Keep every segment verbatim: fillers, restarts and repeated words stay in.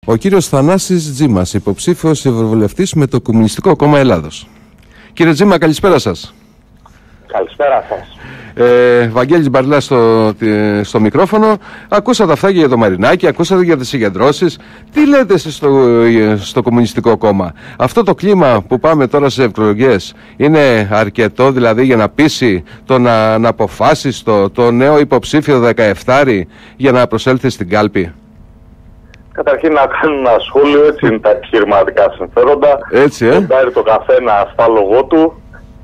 Ο κύριος Θανάσης Τζίμας, υποψήφιος ευρωβουλευτής με το Κομμουνιστικό Κόμμα Ελλάδος. Κύριε Τζίμα, καλησπέρα σας. Καλησπέρα σας. Ε, Βαγγέλης Μπαρλάς στο, στο μικρόφωνο. Ακούσατε αυτά για το Μαρινάκι, ακούσατε για τις συγκεντρώσεις. Τι λέτε εσείς στο, στο Κομμουνιστικό Κόμμα? Αυτό το κλίμα που πάμε τώρα στις εκλογές είναι αρκετό δηλαδή για να πείσει το να, να αποφάσει το, το νέο υποψήφιο δεκαεφτάρι για να προσέλθει στην κάλπη? Καταρχήν να κάνω ένα σχόλιο, έτσι είναι τα επιχειρηματικά συμφέροντα. Έτσι, ε. Κοντάρει το καθένα στα λόγω του.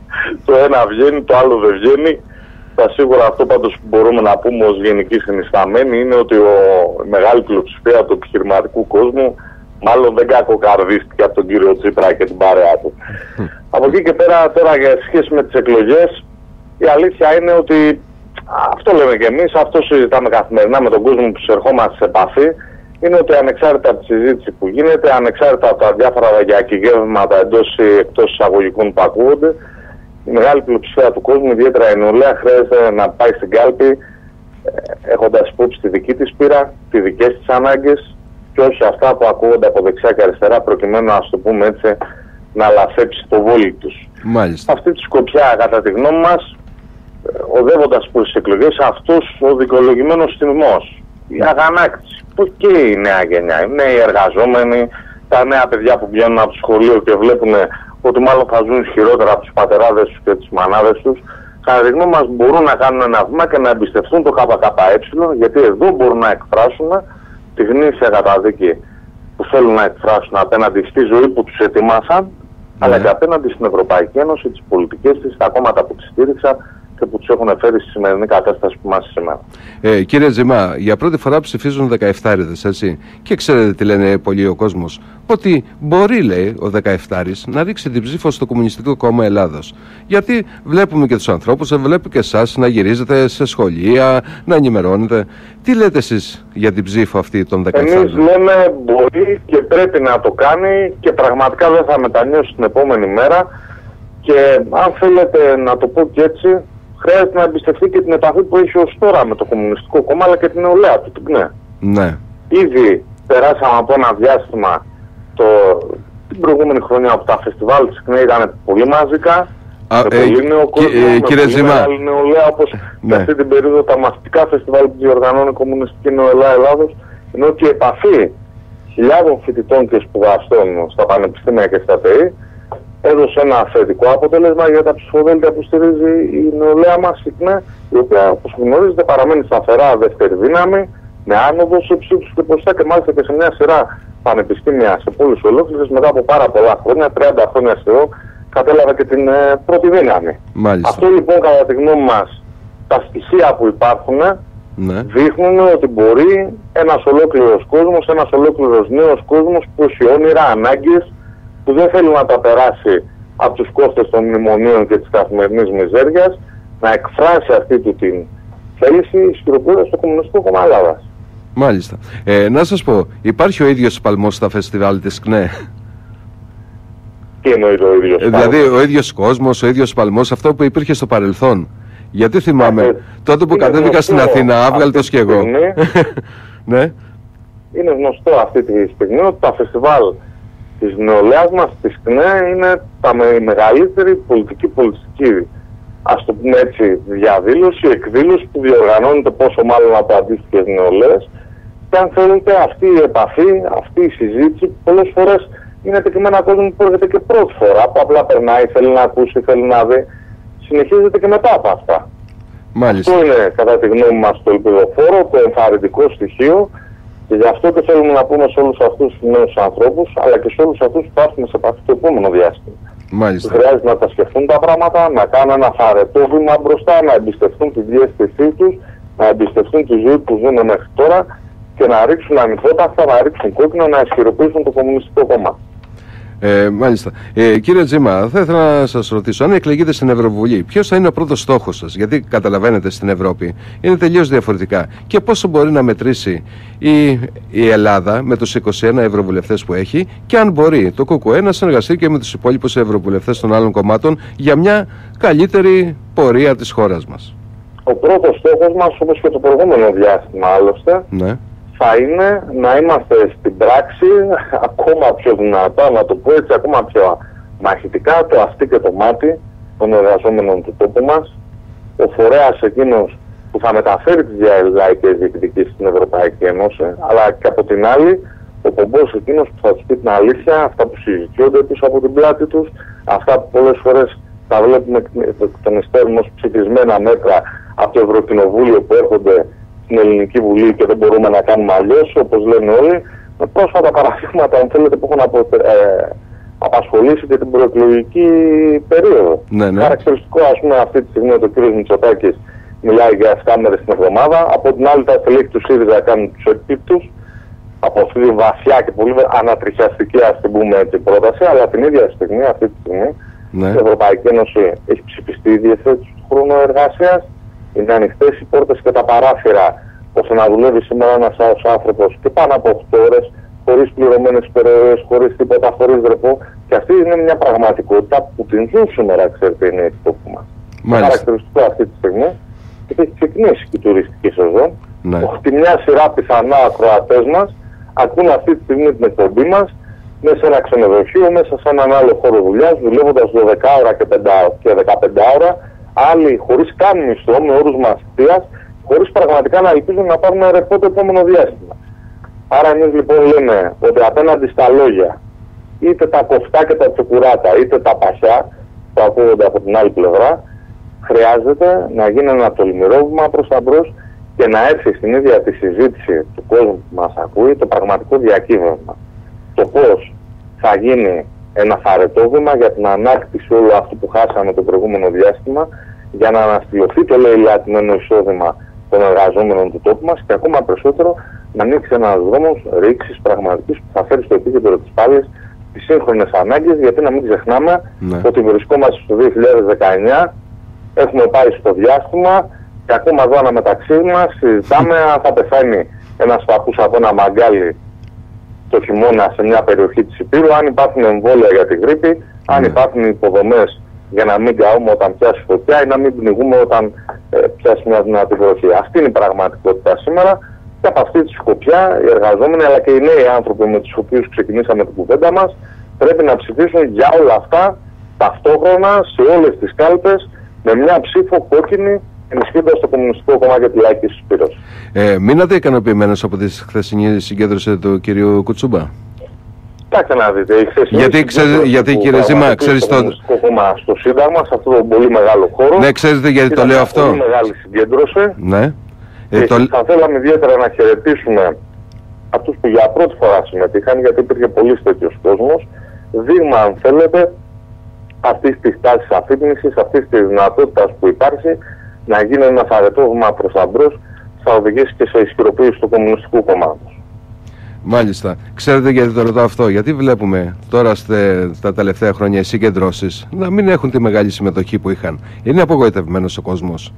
Το ένα βγαίνει, το άλλο δεν βγαίνει. Τα σίγουρα αυτό πάντως που μπορούμε να πούμε ως γενική συνισταμένη είναι ότι ο, η μεγάλη πλειοψηφία του επιχειρηματικού κόσμου μάλλον δεν κακοκαρδίστηκε από τον κύριο Τσίπρα και την παρέα του. Από εκεί και πέρα τώρα για σχέση με τις εκλογές, η αλήθεια είναι ότι αυτό λέμε και εμείς, αυτό συζητάμε καθημερινά με τον κόσμο που ερχόμαστε σε επαφή, είναι ότι ανεξάρτητα από τη συζήτηση που γίνεται, ανεξάρτητα από τα διάφορα διακυβεύματα εντός ή εκτός εισαγωγικών που ακούγονται, η μεγάλη πλειοψηφία του κόσμου, ιδιαίτερα η νεολαία, χρειάζεται να πάει στην κάλπη έχοντας υπόψη τη δική της πείρα, τις δικές της ανάγκες και όχι αυτά που ακούγονται από δεξιά και αριστερά, προκειμένου να το πούμε έτσι να λαθέψει το βόλι τους. Μάλιστα. Αυτή τη σκοπιά, κατά τη γνώμη μας, οδεύοντας προς τις εκλογές, αυτός ο δικαιολογημένος θυμός, η αγανάκτηση που και η νέα γενιά, οι νέοι εργαζόμενοι, τα νέα παιδιά που βγαίνουν από το σχολείο και βλέπουν ότι μάλλον θα ζουν ισχυρότερα από τους πατεράδες τους και τις μανάδες τους, κατά τη γνώμη μας μπορούν να κάνουν ένα βήμα και να εμπιστευτούν το ΚΚΕ, γιατί εδώ μπορούν να εκφράσουν τη γνήσια καταδίκη που θέλουν να εκφράσουν απέναντι στη ζωή που τους ετοίμασαν, ναι, αλλά και απέναντι στην Ευρωπαϊκή Ένωση, τις πολιτικές της, τα κόμματα που τις στήριξαν και που τους έχουν φέρει στη σημερινή κατάσταση που είμαστε σήμερα. Ε, κύριε Τζιμά, για πρώτη φορά ψηφίζουν δεκαεφτάριδες, έτσι. Και ξέρετε τι λένε πολύ ο κόσμος? Ότι μπορεί, λέει, ο δεκαεφτάρης να ρίξει την ψήφο στο Κομμουνιστικό Κόμμα Ελλάδος. Γιατί βλέπουμε και τους ανθρώπους, βλέπουμε και εσάς να γυρίζετε σε σχολεία, να ενημερώνετε. Τι λέτε εσείς για την ψήφο αυτή των δεκαεφτάριδων? Εμείς λέμε μπορεί και πρέπει να το κάνει και πραγματικά δεν θα μετανιώσει την επόμενη μέρα. Και αν θέλετε να το πω και έτσι, χρειάζεται να εμπιστευτεί και την επαφή που έχει ως τώρα με το Κομμουνιστικό Κόμμα αλλά και την νεολαία του, την ΚΝΕ. Ναι. Ήδη περάσαμε από ένα διάστημα το, την προηγούμενη χρονιά που τα φεστιβάλ της ΚΝΕ ήταν πολύ μαζικά. Α, με ε, πολύ νέο κόσμο, ε, με κύριε πολύ Τζιμά, μεγάλη νεολαία, όπως ναι, σε αυτή την περίοδο τα μαθητικά φεστιβάλ που διοργανώνει η Κομμουνιστική Νεολαία Ελλάδος, ενώ και η επαφή χιλιάδων φοιτητών και σπουδαστών στα πανεπιστήμια και στα ΤΕΗ έδωσε ένα θετικό αποτέλεσμα για τα ψηφοδέλτια που στηρίζει η νεολαία μας, η ΚΝΕ, η οποία, όπως γνωρίζετε, παραμένει σταθερά δεύτερη δύναμη, με άνοδο σε ψήφους και ποσοστά και μάλιστα και σε μια σειρά πανεπιστήμια σε πόλεις ολόκληρες μετά από πάρα πολλά χρόνια, τριάντα χρόνια σχεδόν, κατέλαβε και την ε, πρώτη δύναμη. Μάλιστα. Αυτό λοιπόν, κατά τη γνώμη μας, τα στοιχεία που υπάρχουν, ναι, δείχνουν ότι μπορεί ένας ολόκληρος κόσμος, ένας ολόκληρος νέος κόσμος που έχει όνειρα, ανάγκες, που δεν θέλει να τα περάσει από τους κόστες των μνημονίων και της καθημερινής μιζέριας, να εκφράσει αυτή του την θέληση ισχυροποιώντας το Κομμουνιστικό Κόμμα Ελλάδας. Μάλιστα. Ε, να σας πω, υπάρχει ο ίδιος παλμός στα φεστιβάλ της ΚΝΕ? Τι εννοείται ο ίδιος ε, Δηλαδή ο ίδιος κόσμος, ο ίδιος παλμός, αυτό που υπήρχε στο παρελθόν? Γιατί θυμάμαι, ε, τότε που κατέβηκα στην Αθήνα, άβγαλτος κι εγώ. Ναι. Είναι γνωστό αυτή τη στιγμή ότι τα φεστιβάλ της νεολαίας μας, της ΚΝΕ, είναι τα με, μεγαλύτερη πολιτική πολιτιστική, ας το πούμε έτσι, διαδήλωση, εκδήλωση που διοργανώνεται πόσο μάλλον από αντίστοιχες νεολαίες. Και αν θέλετε αυτή η επαφή, αυτή η συζήτηση, πολλές φορές είναι τεκμένα κόσμο που έρχεται και πρώτη φορά, που απλά περνάει, θέλει να ακούσει, θέλει να δει, συνεχίζεται και μετά από αυτά. Μάλιστα. Αυτό είναι κατά τη γνώμη μας το ελπιδοφόρο, το ενθαρρυντικό στοιχείο. Και γι' αυτό και θέλουμε να πούμε σε όλους αυτούς τους νέους ανθρώπους, αλλά και σε όλους αυτούς που υπάρχουν σε επαφή το επόμενο διάστημα. Μάλιστα. Χρειάζεται να τα σκεφτούν τα πράγματα, να κάνουν ένα φαρετό βήμα μπροστά, να εμπιστευτούν τη διαίσθησή τους, να εμπιστευτούν τη ζωή που ζουν μέχρι τώρα και να ρίξουν ανοιχτόταχτα, να ρίξουν κόκκινο, να ισχυροποιήσουν το Κομμουνιστικό Κόμμα. Ε, μάλιστα. Ε, κύριε Τζίμα, θα ήθελα να σας ρωτήσω, αν εκλεγείτε στην Ευρωβουλή, ποιος θα είναι ο πρώτος στόχος σας? Γιατί καταλαβαίνετε, στην Ευρώπη είναι τελείως διαφορετικά. Και πόσο μπορεί να μετρήσει η, η Ελλάδα με τους είκοσι ένα ευρωβουλευτές που έχει, και αν μπορεί το ΚΚΕ να συνεργαστεί και με τους υπόλοιπους ευρωβουλευτές των άλλων κομμάτων για μια καλύτερη πορεία της χώρας μας? Ο πρώτος στόχος μας, όπως και το προηγούμενο διάστημα άλλωστε, ναι, θα είναι να είμαστε στην πράξη ακόμα πιο δυνατά, να το πω έτσι, ακόμα πιο μαχητικά, το αυτί και το μάτι των εργαζόμενων του τόπου μας, ο φορέας εκείνος που θα μεταφέρει τις λαϊκές διεκδικήσεις στην Ευρωπαϊκή Ένωση, αλλά και από την άλλη ο πομπός εκείνος που θα τους πει την αλήθεια, αυτά που συζητιόνται πίσω από την πλάτη τους, αυτά που πολλές φορές τα βλέπουμε εκ των υστέρων ως ψηφισμένα μέτρα από το Ευρωκοινοβούλιο που έρχονται στην Ελληνική Βουλή και δεν μπορούμε να κάνουμε αλλιώς, όπως λένε όλοι, με πρόσφατα παραδείγματα, αν θέλετε, που έχουν απο, ε, απασχολήσει και την προεκλογική περίοδο. Ναι, ναι. Χαρακτηριστικό, ας πούμε, αυτή τη στιγμή ότι ο κ. Μητσοτάκης μιλάει για σκάμερες στην εβδομάδα, από την άλλη τα στελέχη του ΣΥΡΙΖΑ κάνουν τους επίπτους, από αυτή τη βαθιά και πολύ ανατριχιαστική, ας την πούμε έτσι, πρόταση, αλλά την ίδια στιγμή, αυτή τη στιγμή, ναι. η Ευρωπαϊκή Ένωση έχει ψηφιστεί η διευθέτηση του χρόνου εργασίας, είναι ανοιχτές οι πόρτες και τα παράθυρα, ώστε να δουλεύει σήμερα ένας άλλος άνθρωπος και πάνω από οκτώ ώρες, χωρίς πληρωμένες υπερορίες, χωρίς τίποτα, χωρίς ρεπό. Και αυτή είναι μια πραγματικότητα που την ζουν σήμερα, ξέρετε, είναι η τόπου μας. Το χαρακτηριστικό αυτή τη στιγμή, και έχει ξεκινήσει η τουριστική σεζόν, ναι. ότι μια σειρά πιθανά ακροατές μας ακούν αυτή τη στιγμή την εκπομπή μας μέσα σε ένα ξενοδοχείο, μέσα σε έναν άλλο χώρο δουλειάς, δουλεύοντας δώδεκα ώρα και δεκαπέντε ώρα, άλλοι χωρίς καν μισθό, με όρους μαθητείας, χωρίς πραγματικά να ελπίζουν να πάρουν ρεπό το επόμενο διάστημα. Άρα εμείς λοιπόν λέμε ότι απέναντι στα λόγια, είτε τα κοφτά και τα τσοκουράτα, είτε τα παχιά που ακούγονται από την άλλη πλευρά, χρειάζεται να γίνει ένα τολμηρό βήμα προς τα μπρος και να έρθει στην ίδια τη συζήτηση του κόσμου που μας ακούει το πραγματικό διακύβευμα. Το πώς θα γίνει ένα θαρετό βήμα για την ανάκτηση όλου αυτού που χάσαμε το προηγούμενο διάστημα, για να αναστηλωθεί το λαιλατημένο εισόδημα των εργαζόμενων του τόπου μας και ακόμα περισσότερο να ανοίξει ένας δρόμος ρήξης πραγματικής που θα φέρει στο επίκεντρο της πάλης τις σύγχρονες ανάγκες, γιατί να μην ξεχνάμε ναι. ότι βρισκόμαστε στο δύο χιλιάδες δεκαεννιά, έχουμε πάει στο διάστημα και ακόμα εδώ αναμεταξύ μας συζητάμε αν θα πεθάνει ένας παππούς από ένα μαγκάλι το χειμώνα σε μια περιοχή της Υπήρου, αν υπάρχουν εμβόλια για την γρίπη, αν υπάρχουν υποδομές για να μην καούμε όταν πιάσει φωτιά ή να μην πνιγούμε όταν ε, πιάσει μια δυνατή βροχή. Αυτή είναι η πραγματικότητα σήμερα και από αυτή τη σκοπιά οι εργαζόμενοι αλλά και οι νέοι άνθρωποι με τους οποίους ξεκινήσαμε την κουβέντα μας πρέπει να ψηφίσουν για όλα αυτά ταυτόχρονα σε όλες τις κάλπες με μια ψήφο κόκκινη, ενισχύοντας το Κομμουνιστικό Κόμμα για τη Λαϊκή Συσπήρωση. Ε, μείνατε ικανοποιημένος από τη χθεσινή συγκέντρωση του κυρίου Κουτσούμπα? Κοιτάξτε να δείτε, η χθεσινή γιατί, ξέρετε, γιατί κύριε Ζήμα, ξέρεις το... Κομμουνιστικό Κόμμα στο Σύνταγμα, σε αυτό το πολύ μεγάλο χώρο. Ναι, ξέρετε γιατί το λέω αυτό? Πολύ μεγάλη συγκέντρωση. Ναι. Ε, και το... θα θέλαμε ιδιαίτερα να χαιρετήσουμε αυτούς που για πρώτη φορά συμμετείχαν, γιατί υπήρχε πολύ τέτοιος κόσμος. Δείγμα, αν θέλετε, αυτής της τάσης αφύπνισης, αυτής της δυνατότητας που υπάρχει να γίνει ένα αρετό βήμα προς τα μπρος, θα οδηγήσει και σε ισχυροποίηση του Κομμουνιστικού Κόμματος. Μάλιστα. Ξέρετε γιατί το ρωτάω αυτό? Γιατί βλέπουμε τώρα στε, στα τελευταία χρόνια οι συγκεντρώσεις να μην έχουν τη μεγάλη συμμετοχή που είχαν. Είναι απογοητευμένος ο κόσμος?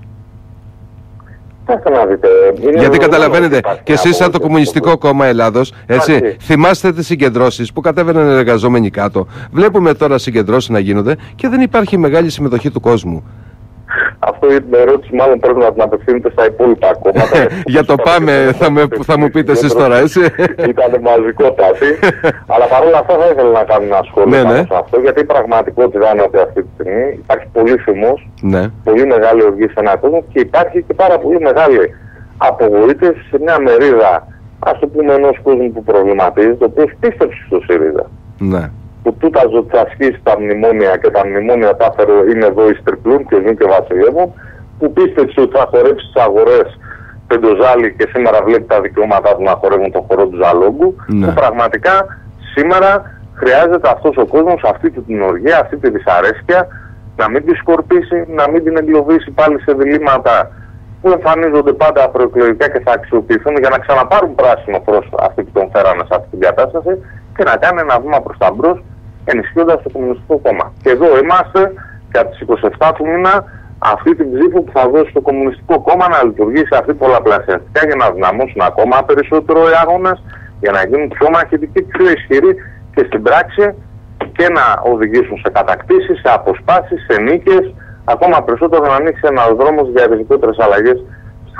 Να δείτε, γιατί καταλαβαίνετε, και εσείς σαν το Κομμουνιστικό Κόμμα Ελλάδος, έτσι, Άρχι. θυμάστε τις συγκεντρώσεις που κατέβαιναν εργαζόμενοι κάτω. Βλέπουμε τώρα συγκεντρώσεις να γίνονται και δεν υπάρχει μεγάλη συμμετοχή του κόσμου. Αυτό η ερώτηση μάλλον πρέπει να την απευθύνετε στα υπόλοιπα κόμματα. Για το πάμε, θα, με, θα μου πείτε εσείς τώρα, έτσι. Ήταν μαζικότατη. Αλλά παρόλα αυτά θα ήθελα να κάνω ένα σχόλιο ναι, πάνω ναι. σε αυτό, γιατί η πραγματικότητα είναι ότι αυτή τη στιγμή υπάρχει πολύ θυμός, ναι. πολύ μεγάλη οργή σε έναν κόσμο και υπάρχει και πάρα πολύ μεγάλη απογοήτευση σε μια μερίδα, ας το πούμε, ενός κόσμου που προβληματίζεται, το οποίο πίστεψε στο ΣΥΡΙΖΑ. Ναι. Που τούτα ζωτσασχίσει τα μνημόνια και τα μνημόνια τα φέρω είναι εδώ εις τριπλούν και ζουν και βασιλεύουν, που πίστεψε ότι θα χορέψει στις αγορές πεντοζάλι και σήμερα βλέπει τα δικαιώματά του να χορεύουν τον χορό του Ζαλόγκου, ναι. που πραγματικά σήμερα χρειάζεται αυτός ο κόσμος αυτή την οργία, αυτή τη δυσαρέσκεια να μην τη σκορπίσει, να μην την εγκλωβίσει πάλι σε διλήμματα που εμφανίζονται πάντα προεκλογικά και θα αξιοποιηθούν για να ξαναπάρουν πράσινο προς αυτοί που τον φέρανε σε αυτή την κατάσταση και να κάνει ένα βήμα προς τα μπρος, ενισχύοντας το Κομμουνιστικό Κόμμα. Και εδώ είμαστε και από τις είκοσι επτά του μήνα αυτή την ψήφο που θα δώσει το Κομμουνιστικό Κόμμα να λειτουργήσει αυτή πολλαπλασιαστικά για να δυναμώσουν ακόμα περισσότερο οι αγώνες, για να γίνουν πιο μαχητικοί, πιο ισχυροί και στην πράξη και να οδηγήσουν σε κατακτήσεις, σε αποσπάσεις, σε νίκες, ακόμα περισσότερο να ανοίξει ένας δρόμος για ριζικότερες αλλαγές στη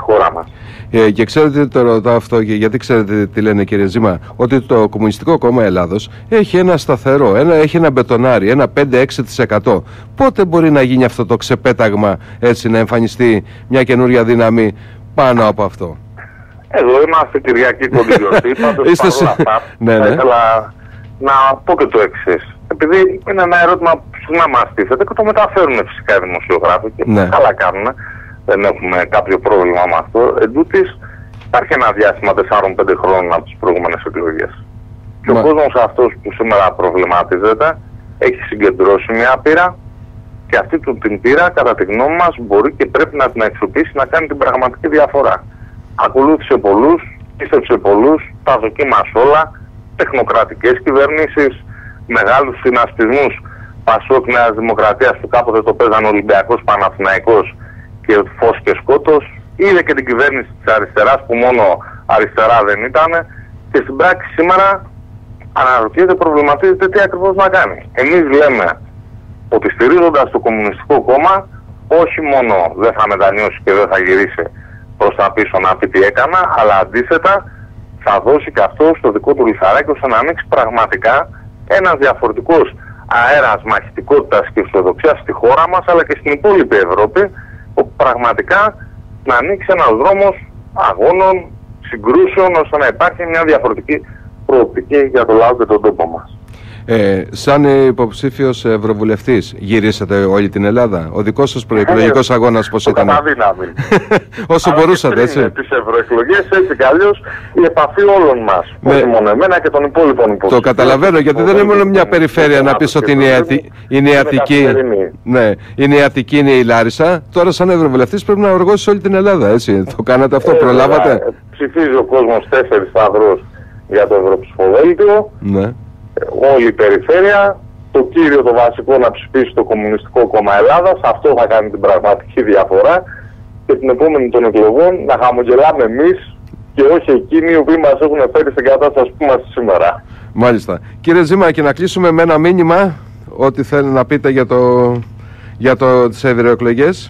χώρα μας. Ε, και ξέρετε, το ρωτάω αυτό, γιατί ξέρετε τι λένε, κύριε Ζήμα, ότι το Κομμουνιστικό Κόμμα Ελλάδος έχει ένα σταθερό, ένα, έχει ένα μπετονάρι, ένα πέντε με έξι τοις εκατό. Πότε μπορεί να γίνει αυτό το ξεπέταγμα, έτσι, να εμφανιστεί μια καινούρια δύναμη πάνω από αυτό? Εδώ είμαστε Κυριακή Κοντιλιορτή, πάντως Είστε... παρόλα αυτά ναι, ναι. θα ήθελα να πω και το εξής. Επειδή είναι ένα ερώτημα που συχνά μας τίθεται και το μεταφέρουν φυσικά οι δημοσιογράφοι και ναι. καλά κάνουν, δεν έχουμε κάποιο πρόβλημα με αυτό. Εν τούτης, υπάρχει ένα διάστημα τεσσάρων πέντε χρόνων από τις προηγούμενες εκλογές. Και Μα... ο κόσμος αυτός που σήμερα προβληματίζεται έχει συγκεντρώσει μια πείρα και αυτή του την πείρα, κατά τη γνώμη μας, μπορεί και πρέπει να την αξιοποιήσει να κάνει την πραγματική διαφορά. Ακολούθησε πολλούς, πίστεψε πολλούς, τα δοκίμασε όλα, τεχνοκρατικές κυβερνήσεις, μεγάλους συνασπισμούς Πασόκ Νέας Δημοκρατίας που κάποτε το παίζαν Ολυμπιακός, Παναθηναϊκός και φως και σκότος. Είδε και την κυβέρνηση της αριστεράς που μόνο αριστερά δεν ήταν και στην πράξη σήμερα αναρωτιέται, προβληματίζεται τι ακριβώς να κάνει. Εμείς λέμε ότι στηρίζοντας το Κομμουνιστικό Κόμμα όχι μόνο δεν θα μετανιώσει και δεν θα γυρίσει προς τα πίσω να πει τι έκανα, αλλά αντίθετα θα δώσει και αυτό στο δικό του λιθαράκι ώστε να ανοίξει πραγματικά ένας διαφορετικός αέρας μαχητικότητας και αισιοδοξίας στη χώρα μας αλλά και στην υπόλοιπη Ευρώπη, όπου πραγματικά να ανοίξει ένας δρόμος αγώνων, συγκρούσεων, ώστε να υπάρχει μια διαφορετική προοπτική για το λαό και τον τόπο μας. Ε, σαν υποψήφιος ευρωβουλευτής, γυρίσατε όλη την Ελλάδα? Ο δικός σας προεκλογικός αγώνας πώς ήταν? Κατά δύναμη. Όσο αλλά μπορούσατε, έτσι. Με τις ευρωεκλογές, έτσι κι αλλιώς, η επαφή όλων μας. Ναι. Όχι μόνο εμένα και των υπόλοιπων υποψηφίων. Το καταλαβαίνω, γιατί δεν είναι μόνο μια περιφέρεια να πεις ότι είναι η Αττική. Ναι, είναι η Αττική, είναι η Λάρισα. Τώρα, σαν ευρωβουλευτής, πρέπει να οργώσεις όλη την Ελλάδα, έτσι. Το κάνατε αυτό, προλάβατε? Ψηφίζει ο κόσμος τέσσερις σταυρούς για το ευρωψηφοδέλτιο. Ναι. Όλη η περιφέρεια, το κύριο, το βασικό, να ψηφίσει το Κομμουνιστικό Κόμμα Ελλάδας. Αυτό θα κάνει την πραγματική διαφορά και την επόμενη των εκλογών να χαμογελάμε εμείς και όχι εκείνοι οι οποίοι μας έχουν φέρει στην κατάσταση που είμαστε σήμερα. Μάλιστα. Κύριε Ζήμα, και να κλείσουμε με ένα μήνυμα, ό,τι θέλει να πείτε για, το, για το, τις ευρωεκλογές.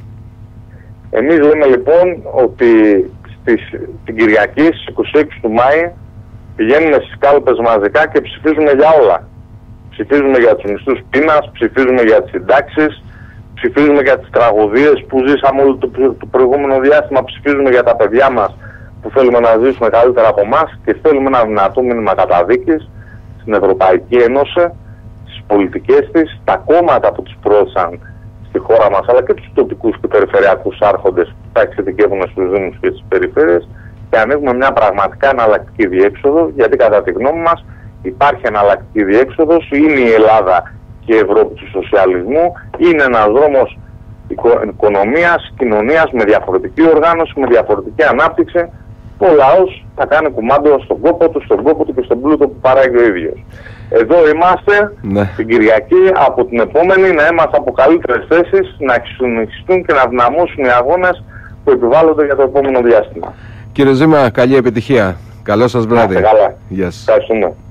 Εμείς λέμε λοιπόν ότι στις, την Κυριακή στις είκοσι έξι του Μάη πηγαίνουμε στις κάλπες μαζικά και ψηφίζουμε για όλα. Ψηφίζουμε για τους μισθούς πείνας, ψηφίζουμε για τις συντάξεις, ψηφίζουμε για τις τραγωδίες που ζήσαμε όλο το, το προηγούμενο διάστημα, ψηφίζουμε για τα παιδιά μας που θέλουμε να ζήσουμε καλύτερα από εμάς και θέλουμε ένα δυνατό μήνυμα καταδίκης στην Ευρωπαϊκή Ένωση, στις πολιτικές της, τα κόμματα που τις πρόθεσαν στη χώρα μας, αλλά και τους τοπικούς και περιφερειακούς άρχοντες που τα εξειδικεύουν στους δήμους και στις περιφέρειες, και ανοίγουμε μια πραγματικά εναλλακτική διέξοδο, γιατί κατά τη γνώμη μας υπάρχει εναλλακτική διέξοδος, είναι η Ελλάδα και η Ευρώπη του σοσιαλισμού, είναι ένας δρόμος οικο, οικονομίας, κοινωνίας με διαφορετική οργάνωση, με διαφορετική ανάπτυξη, που ο λαός θα κάνει κουμάντο στον κόπο του, στον κόπο του και στον πλούτο που παράγει ο ίδιος. Εδώ είμαστε, ναι, την Κυριακή, από την επόμενη να είμαστε από καλύτερες θέσεις, να συνεχιστούν και να δυναμώσουν οι αγώνες που επιβάλλονται για το επόμενο διάστημα. Κύριε Ζήμα, καλή επιτυχία. Καλό σας βράδυ. Καλά. Γεια σας. Ευχαριστούμε.